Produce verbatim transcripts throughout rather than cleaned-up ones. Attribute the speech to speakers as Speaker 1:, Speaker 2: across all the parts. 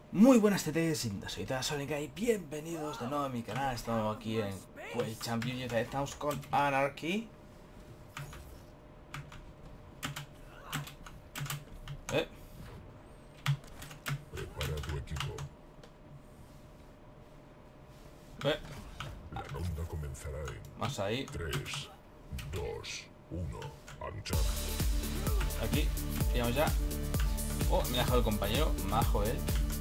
Speaker 1: Muy buenas tetes, soy Sónica y bienvenidos de nuevo a mi canal. Estamos aquí en Quake Champions y estamos con Anarchy. Eh.
Speaker 2: Prepara tu equipo.
Speaker 1: Eh.
Speaker 2: La ronda comenzará en
Speaker 1: Más ahí.
Speaker 2: tres, dos, uno. Anchar.
Speaker 1: Aquí. Pillamos ya. Oh, me ha dejado el compañero. Majo él.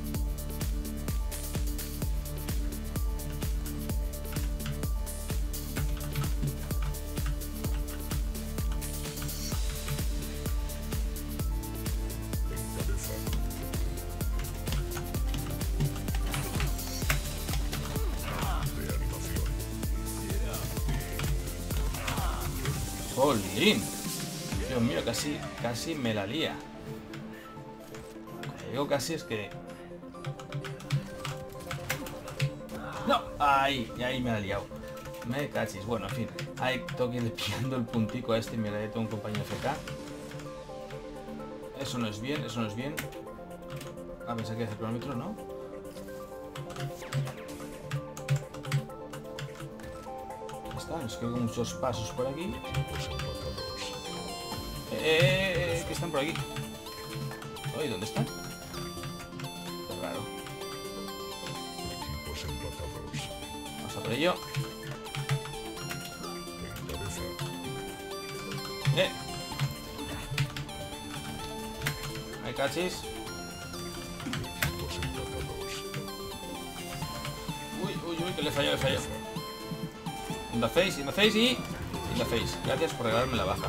Speaker 1: ¡Jolín! Dios mío, casi, casi me la lía. Digo casi es que... ¡No! ¡Ay! Y ahí me la he liado. Me cachis. Bueno, en fin. Ahí tengo que ir pillando el puntico a este. Mira, ahí tengo un compañero F K. Eso no es bien, eso no es bien. Ah, pensé que hace el cronómetro, ¿no? Ahí está, nos quedan muchos pasos por aquí. Eh, eh, eh, eh, que están por aquí. Oye, ¿dónde están? Qué raro.
Speaker 2: Equipos empatados.
Speaker 1: Vamos a por ello.
Speaker 2: Encabeza.
Speaker 1: Eh. Ahí cachis.
Speaker 2: Equipos empatados.
Speaker 1: Uy, uy, uy, que le falló, le falló. In the face, in the face y... In the face. Gracias por regalarme la baja.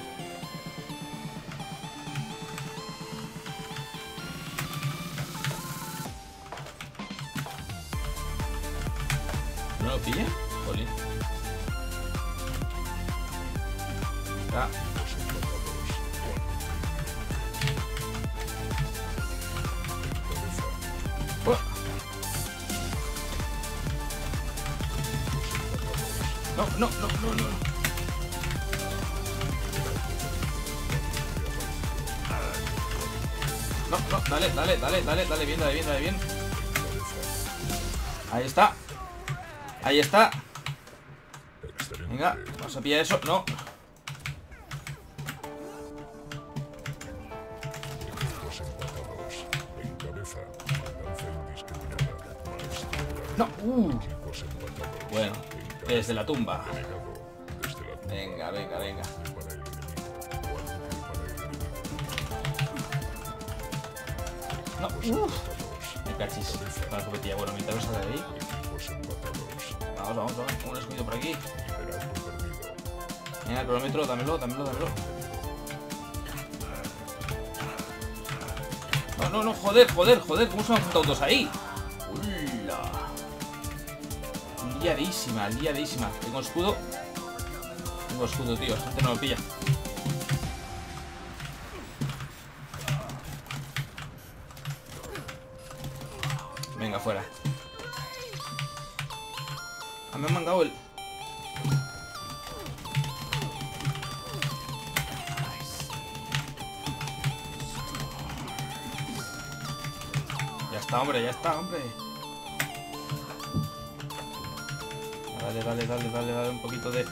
Speaker 1: ¿No lo pilla? Jolín. Ah. Oh. No, no, no, no, no. No, no, dale, dale, dale, dale, dale bien, dale bien, dale bien. Ahí está. Ahí está. Venga, vamos a pillar eso. No.
Speaker 2: Equipos empatados. Encabeza. Balanza indiscriminada. Maestría.
Speaker 1: No. Uh.
Speaker 2: Equipos empatados.
Speaker 1: Bueno, desde la tumba.
Speaker 2: Delegado. Desde la tumba.
Speaker 1: Venga, venga, venga.
Speaker 2: Para el enemigo. Guante para el enemigo.
Speaker 1: No.
Speaker 2: Equipos
Speaker 1: Uf.
Speaker 2: empatados.
Speaker 1: Me cachis. Para la copetilla. Bueno, mientras no sale de ahí.
Speaker 2: Equipos empatados.
Speaker 1: Vamos, vamos, vamos. Un escudo por aquí.
Speaker 2: Liderato perdido.
Speaker 1: Venga, el cronómetro, dámelo, dámelo, dámelo. No, no, no, joder, joder, joder. ¿Cómo se me han juntado dos ahí? ¡Hola! Liadísima, liadísima. Tengo escudo. Tengo escudo, tío. La gente no me pilla. Venga, fuera. Ah, me han mandado el... Ya está, hombre, ya está, hombre. Dale, dale, dale, dale, dale un poquito de...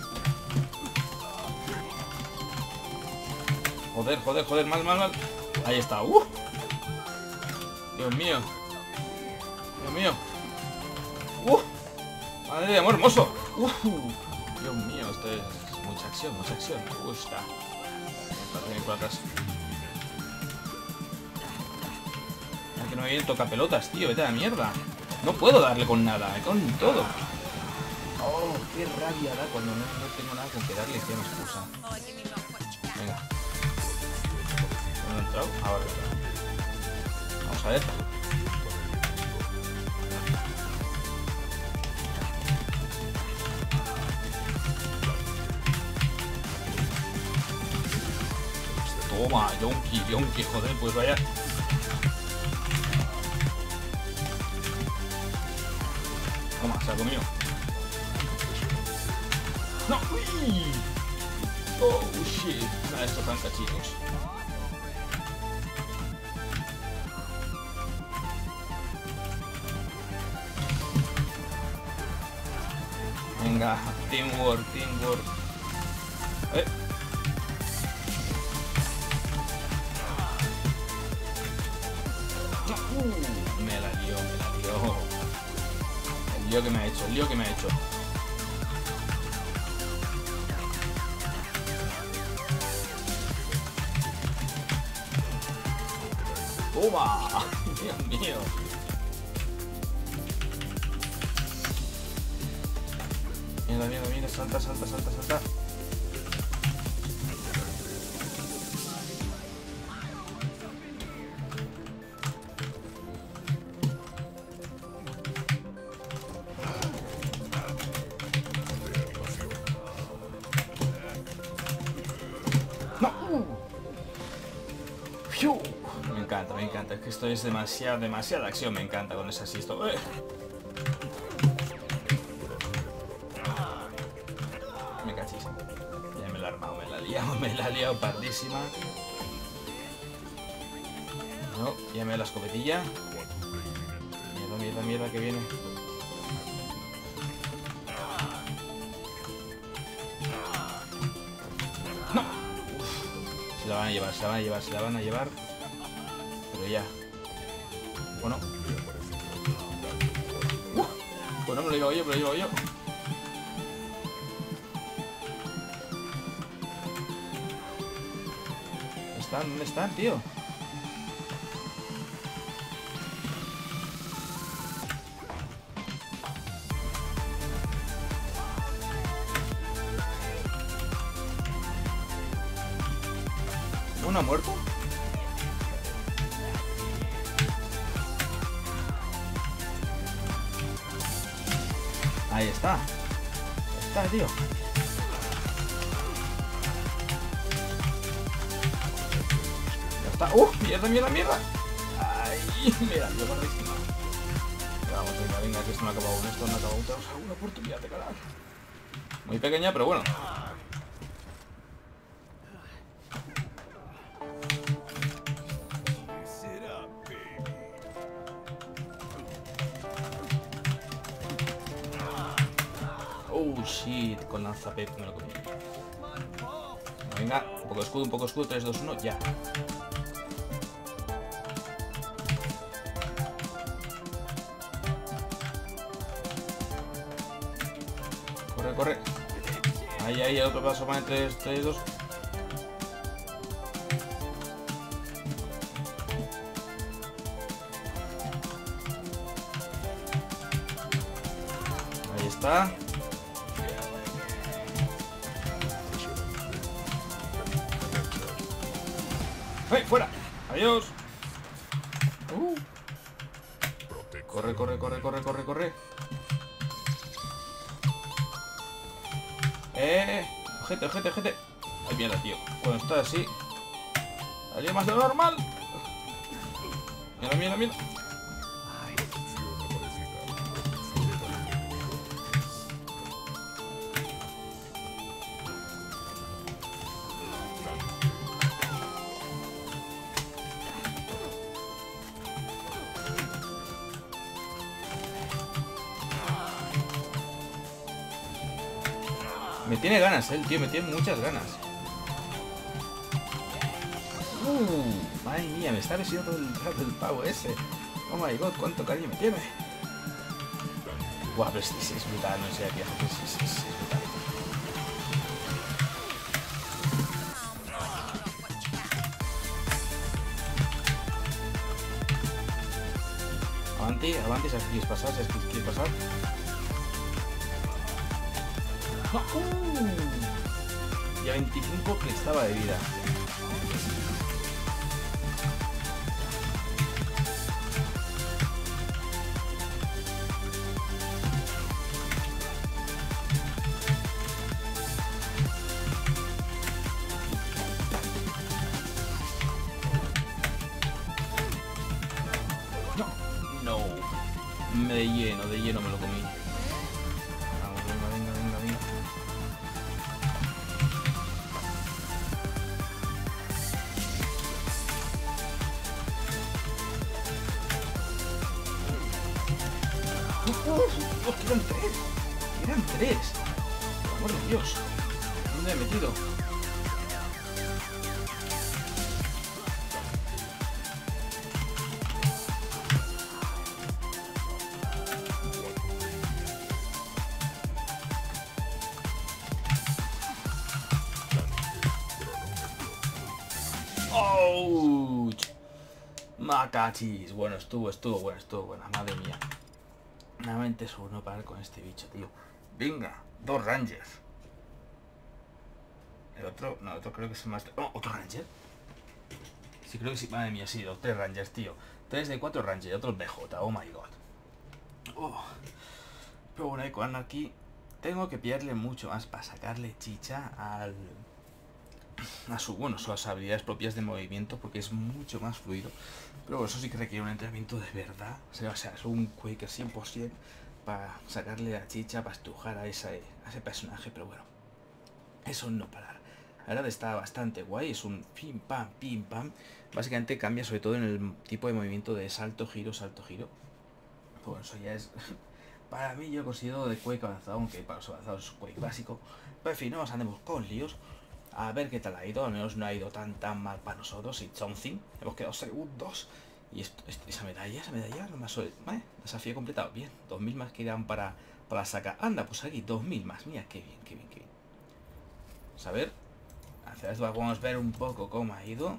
Speaker 1: Joder, joder, joder, mal, mal, mal. Ahí está. ¡Uh! Dios mío. Dios mío. ¡Uh! Madre de amor hermoso. ¡Uh! Dios mío, esto es mucha acción, mucha acción. Me gusta. Voy por atrás. Es que no me viene toca pelotas, tío. Vete a la mierda. No puedo darle con nada, eh, con todo. Oh, qué rabia da cuando no, no tengo nada con que darle y que me excusa. Venga. ¿No he entrado? Ahora. Vamos a ver. Toma, yonki, yonki, joder, pues vaya. Toma, se ha comido. ¡No! ¡Uy! ¡Oh, shit! Nada, esto tan cachitos. Venga, teamwork, teamwork. Eh. Uh, me la lió, me la lió. El lío que me ha hecho, el lío que me ha hecho. ¡Toma! Dios mío. Mira, mira, mira, salta, salta, salta, salta. ¡No! ¡Fiu! Me encanta, me encanta. Es que esto es demasiada, demasiada acción. Me encanta cuando es así esto. ¡Eh! Me cachis. Ya me la he armado, me la he liado, me la he liado pardísima. No, ya me da la escopetilla. Mierda, mierda, mierda que viene. ¡No! Uf, se la van a llevar, se la van a llevar, se la van a llevar. Pero ya. Bueno. Uh, pues no me lo llevo yo, pero lo llevo yo. ¿Dónde están? ¿Dónde están, tío? ¿Uno ha muerto? Ahí está. Ahí está, tío. Ya está. ¡Uh! ¡Mierda, mierda, mierda! ¡Ay! Mira, yo corrísima. Vamos, venga, venga, que esto no ha acabado aún. Esto no ha acabado aún. Tenemos alguna oportunidad de ganar. Muy pequeña, pero bueno. Oh shit, con lanzapep me lo comí. Venga, un poco de escudo, un poco de escudo, tres, dos, uno, ya. Corre, corre. Ahí, ahí, otro paso más en tres, tres, dos. Ahí está. ¡Hey, fuera! ¡Adiós! Uh. Corre, corre, corre, corre, corre, corre. Eh, ojete, ojete, ojete. Ay, mierda, tío. Cuando está así, haría más de lo normal. Mira, mira, mira. Me tiene ganas, eh, el tío, me tiene muchas ganas. Uh, madre mía, me está besando todo el rato el pavo ese. Oh my god, cuánto cariño me tiene. Guau, pero este es brutal, no sé, aquí es, es, es, es brutal. Avanti, avanti, ¿sabes qué quieres pasar? ¿Sabes qué quieres pasar? No. Uh, y a veinticinco que estaba de vida. No, no. Me de lleno, de lleno me lo comí. Vamos, venga, venga, venga, venga. ¡Oh, oh, oh, que eran tres! ¡Eran tres! ¡Por Dios! ¿Dónde he metido? ¡Ouch! Macachis. Bueno, estuvo, estuvo, bueno, estuvo, buena, madre mía. Nuevamente es uno parar con este bicho, tío. Venga, dos Rangers. El otro, no, el otro creo que es más... Oh, ¿otro Ranger? Sí, creo que sí, madre mía, sí, los tres Rangers, tío. Tres de cuatro Rangers y otros B J, oh my god. Oh. Pero bueno, con aquí tengo que pillarle mucho más para sacarle chicha al... a su, bueno, sus habilidades propias de movimiento, porque es mucho más fluido. Pero bueno, eso sí que requiere un entrenamiento de verdad. O sea, o sea es un Quaker cien por cien para sacarle la chicha, para estrujar a, esa, a ese personaje. Pero bueno, eso no parar. La verdad está bastante guay, es un pim pam, pim pam. Básicamente cambia sobre todo en el tipo de movimiento de salto, giro, salto, giro. Pues bueno, eso ya es... para mí yo considero de Quake avanzado, aunque para los avanzados es Quake básico. Pero en fin, no nos andemos con líos. A ver qué tal ha ido, al menos no ha ido tan tan mal para nosotros. It's something, hemos quedado segundos. Y esto, esto, esa medalla, esa medalla no me suele... ¿eh? Desafío completado, bien. dos mil más quedan para, para sacar. Anda, pues aquí, dos mil más. Mira, qué bien, qué bien, qué bien. Vamos a ver. Hacia esto vamos a ver un poco cómo ha ido.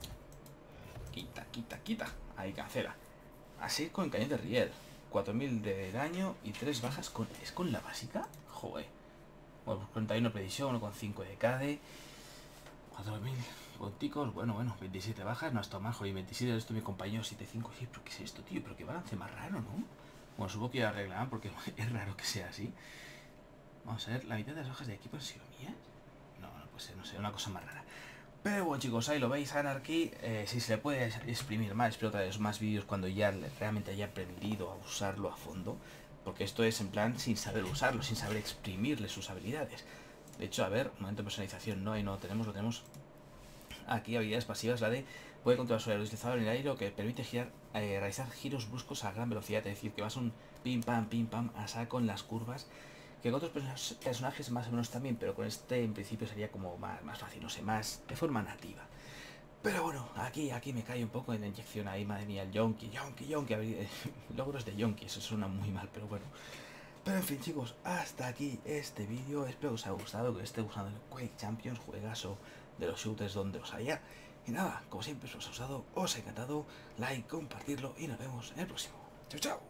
Speaker 1: Quita, quita, quita. Ahí cancela. Así con el cañón de riel. cuatro mil de daño y tres bajas con... ¿Es con la básica? Joder. Bueno, pues cuarenta y uno precisión, uno coma cinco de K D. cuatro mil punticos. Bueno, bueno, veintisiete bajas. No está mal, joder. veintisiete de esto mi compañero setenta y cinco. Sí, pero ¿qué es esto, tío? Pero qué balance más raro, ¿no? Bueno, supongo que ya arreglarán porque es raro que sea así. Vamos a ver, la mitad de las hojas de equipo han sido mías. No, no puede ser, no sé, una cosa más rara. Pero bueno, chicos, ahí lo veis, Anarchy. Eh, si se le puede exprimir más, espero traeros más vídeos cuando ya realmente haya aprendido a usarlo a fondo. Porque esto es en plan sin saber usarlo, sin saber exprimirle sus habilidades. De hecho, a ver, un momento de personalización, no, ahí no lo tenemos, lo tenemos aquí, habilidades pasivas, la de puede controlar su deslizador en el aire, que permite girar, eh, realizar giros bruscos a gran velocidad, es decir, que vas un pim pam, pim pam a saco en las curvas, que con otros personajes más o menos también, pero con este en principio sería como más, más fácil, no sé, más de forma nativa. Pero bueno, aquí, aquí me cae un poco en la inyección ahí, madre mía, el yonki, yonki, yonki, logros de yonki, eso suena muy mal, pero bueno. Pero en fin, chicos, hasta aquí este vídeo, espero que os haya gustado, que os esté gustando el Quake Champions, juegazo de los shooters donde os haya. Y nada, como siempre, si os ha gustado, os ha encantado, like, compartirlo y nos vemos en el próximo. Chao, chao.